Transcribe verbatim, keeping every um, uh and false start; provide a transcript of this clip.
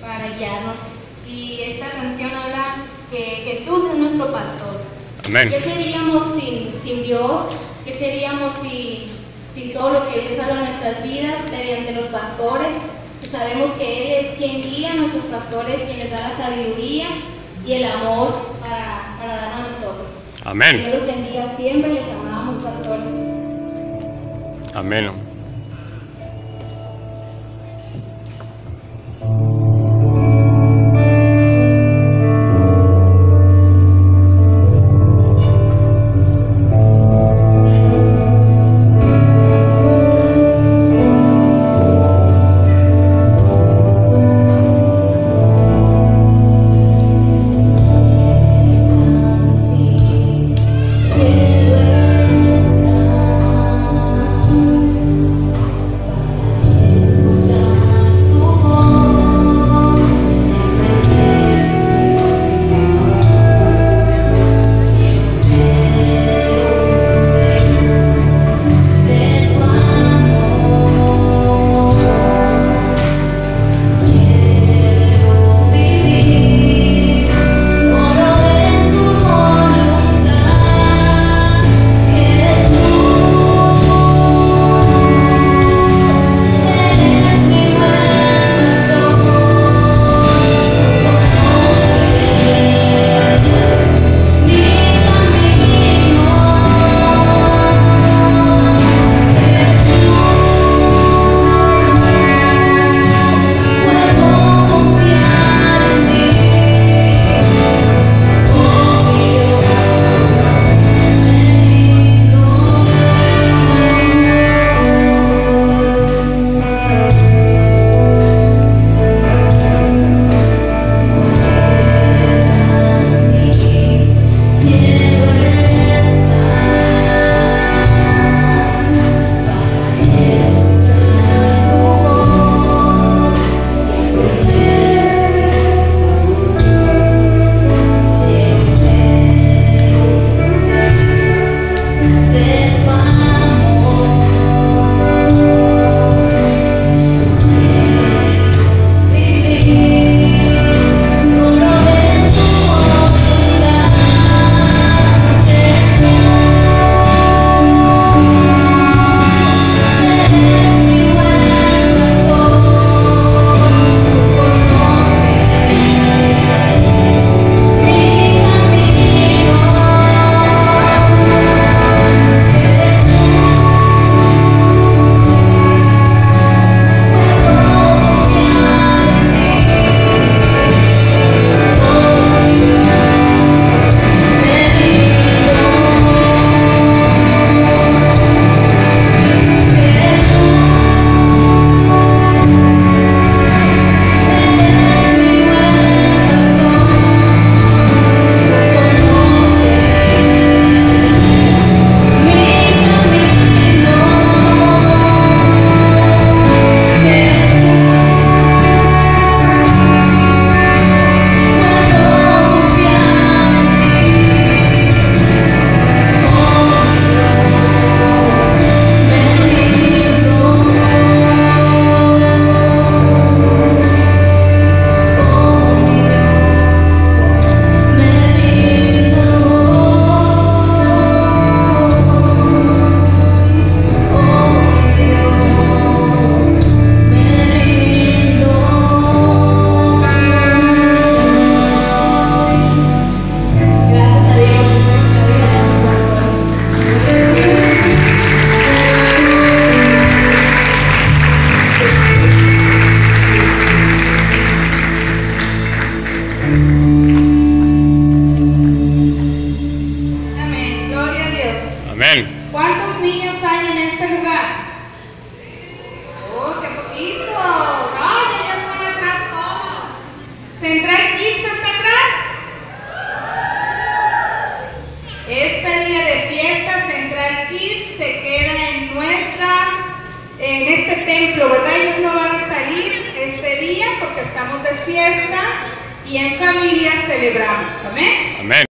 para guiarnos. Y esta canción habla que Jesús es nuestro pastor. Amén. ¿Qué seríamos sin, sin Dios? ¿Qué seríamos sin, sin todo lo que Dios haga en nuestras vidas mediante los pastores? Sabemos que Él es quien guía a nuestros pastores, quien les da la sabiduría y el amor para, para dar a nosotros. Amén. Dios los bendiga siempre, les amamos, pastores. Amén. ¿Cuántos niños hay en este lugar? ¡Oh, qué poquito! ¡Vaya, ya están atrás todos! ¿Central Kids está atrás? Este día de fiesta, Central Kids se queda en nuestra, en este templo, ¿verdad? Ellos no van a salir este día porque estamos de fiesta y en familia celebramos. ¿Amén? Amén.